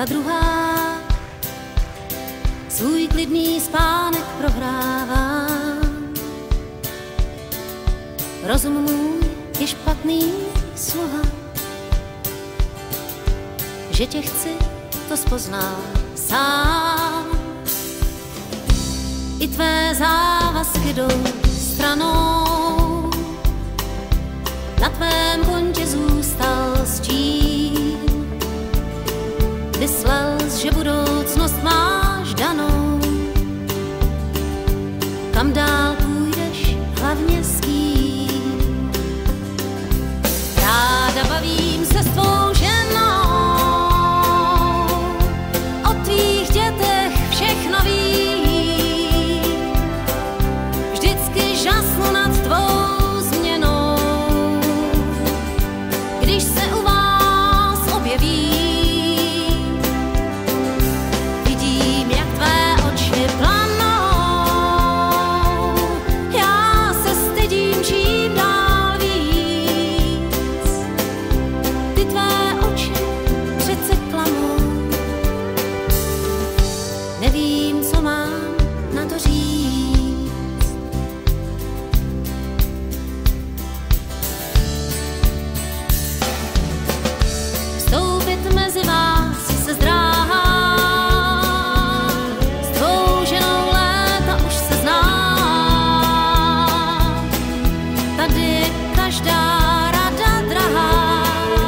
ta druhá svůj klidný spánek prohrává. Rozum můj je špatný sluha, že tě chci, to spoznal sám. I tvé závazky jdou stranou, na tvém kontě zůstal stín. Myslel jsi, že budoucnost máš danou, kam dál půjdeš, hlavně s kým. Ráda bavím se s tvou ženou, o tvých dětech všechno vím. Vždycky žasnu nad tvou změnou, když se u vás objeví. Vidím, jak tvé oči planou, já se stydím čím dál víc. Ty tvé oči přece klamou, nevím, co mám na to říct. Vstoupit mezi vás se zdráhám, s tvou ženou léta už se znám. Tady je každá rada drahá,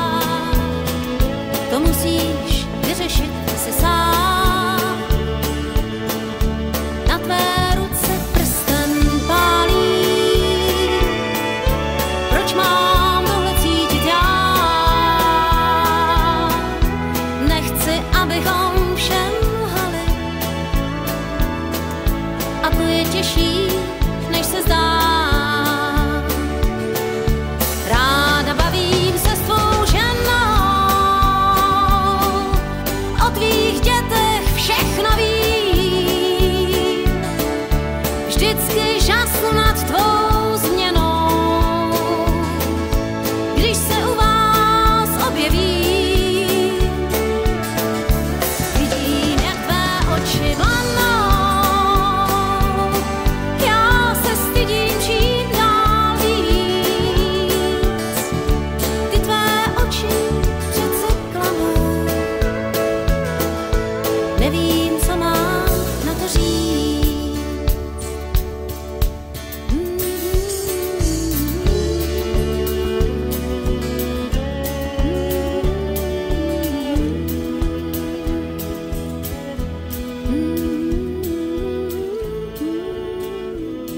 to musíš vyřešit si sám. Na tvé ruce prsten pálí, proč mám tohle cítit já? Nechci, abychom všem lhali, a to je těžší, než se zdá. Ráda bavím se s tvou ženou, o tvých dětech všechno vím. Vždycky žasnu nad tvou změnou, když se u vás objeví. Vidím, jak tvé oči planou, já se stydím čím dál víc. Ty tvé oči přece klamou, nevím, co mám na to říct.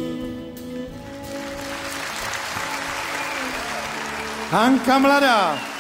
Hanka Mladá.